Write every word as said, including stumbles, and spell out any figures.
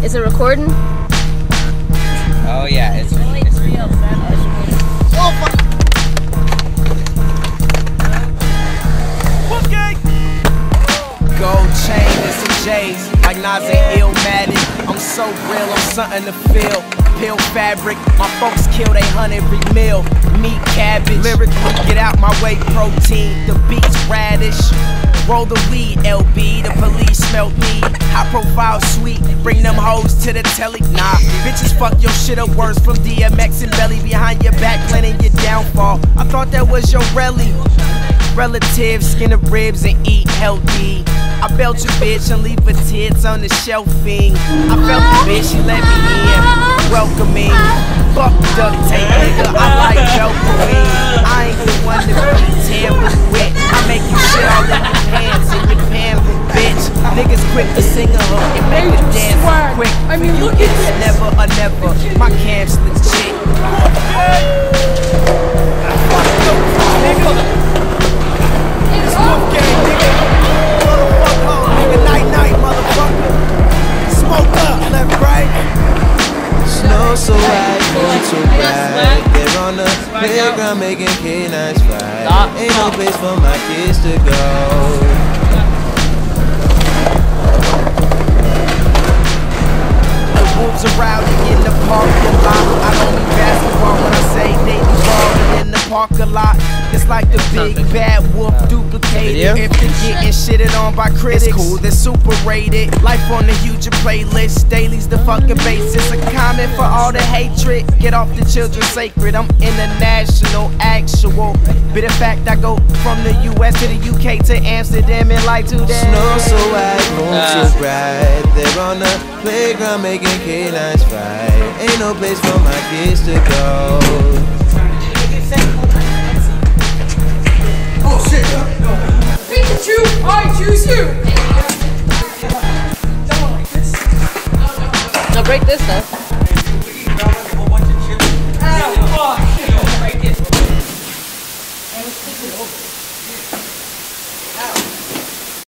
Is it recording? Oh yeah, it's, it's real. Gold chain and some J's, like Nas and Illmatic. I'm so real, I'm something to feel. Peel fabric, my folks kill they hunt every meal. Meat, cabbage, lyrically get out my way, protein. The beats radish, roll the weed, L B. The police smelt me, high profile sweet. Bring them hoes to the telly, nah. Bitches fuck your shit up worse from D M X and Belly. Behind your back, planning your downfall. I thought that was your rally. Relatives, skin the ribs and eat healthy. I belt your bitch and leave her tits on the shelving. I felt the bitch, she let me in, welcoming. Fuck duct tape, nigga, I like Velcroing. I ain't the one to be tampered with. I make you shit all in your pants and your pampered, bitch. Niggas quick to sing a hook and make a dance quick. I mean, look at this. Never a never, my camp's legit. Snow so white, moon so bright. They're on the playground making canines fight. Ain't no place for my kids to go. The wolves are rowdy in the parking lot. I don't mean basketball when I say they be balling in the parking lot. It's like the big bad wolf duplicated. If they're getting shitted on by critics, it's cool, they're super rated. Life on the huge playlist, daily's the fucking basis. A comment for all the hatred. Get off the children sacred. I'm international, actual. Bit of fact, I go from the U S to the U K to Amsterdam in like two days. Snow so white, moon so bright. They're on the playground making canines fight. Ain't no place for my kids to go. Oh shit! Pikachu, I choose you! Now break this stuff.